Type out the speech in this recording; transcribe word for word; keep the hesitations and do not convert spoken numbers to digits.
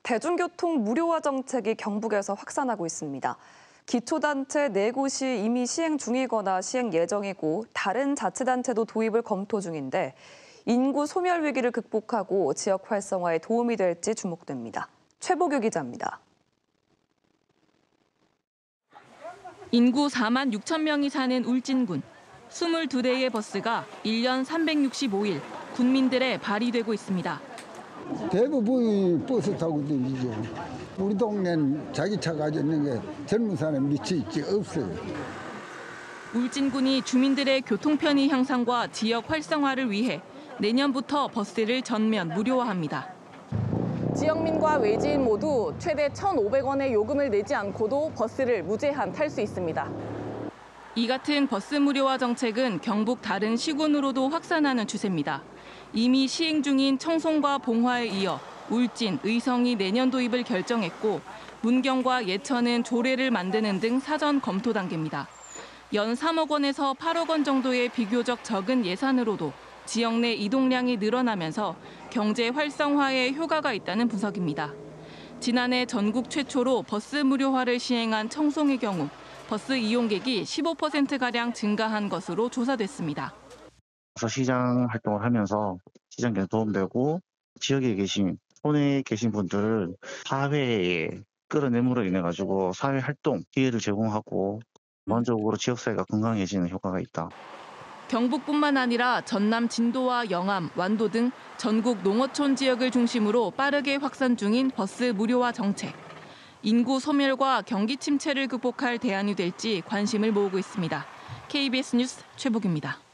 대중교통 무료화 정책이 경북에서 확산하고 있습니다. 기초단체 네 곳이 이미 시행 중이거나 시행 예정이고 다른 자치단체도 도입을 검토 중인데 인구 소멸 위기를 극복하고 지역 활성화에 도움이 될지 주목됩니다. 최보규 기자입니다. 인구 사만 육천 명이 사는 울진군. 이십이 대의 버스가 일 년 삼백육십오 일 군민들의 발이 되고 있습니다. 대부분이 버스 타고 다니죠. 우리 동네는 자기 차 가지고 있는 게 젊은 사람 미치 있지 없어요. 울진군이 주민들의 교통 편의 향상과 지역 활성화를 위해 내년부터 버스를 전면 무료화합니다. 지역민과 외지인 모두 최대 천오백 원의 요금을 내지 않고도 버스를 무제한 탈 수 있습니다. 이 같은 버스 무료화 정책은 경북 다른 시군으로도 확산하는 추세입니다. 이미 시행 중인 청송과 봉화에 이어 울진, 의성이 내년 도입을 결정했고 문경과 예천은 조례를 만드는 등 사전 검토 단계입니다. 연 삼억 원에서 팔억 원 정도의 비교적 적은 예산으로도 지역 내 이동량이 늘어나면서 경제 활성화에 효과가 있다는 분석입니다. 지난해 전국 최초로 버스 무료화를 시행한 청송의 경우 버스 이용객이 십오 퍼센트가량 증가한 것으로 조사됐습니다. 시장 활동을 하면서 시장에 도움되고 지역에 계신 손에 계신 분들을 사회에 끌어내므로 인해 가지고 사회 활동 기회를 제공하고 전반적으로 지역사회가 건강해지는 효과가 있다. 경북뿐만 아니라 전남 진도와 영암, 완도 등 전국 농어촌 지역을 중심으로 빠르게 확산 중인 버스 무료화 정책. 인구 소멸과 경기 침체를 극복할 대안이 될지 관심을 모으고 있습니다. 케이비에스 뉴스 최보규입니다.